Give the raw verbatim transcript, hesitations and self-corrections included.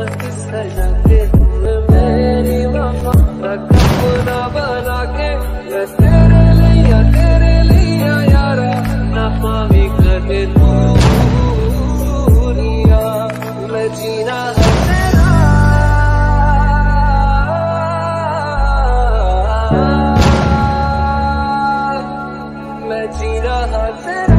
सजा के तुम मेरी वफा रखना बना के मैं तेरे लिया तेरे लिया यारा ना पावी कदे दूरिया मैं जीना है तेरा मैं जीना है तेरा।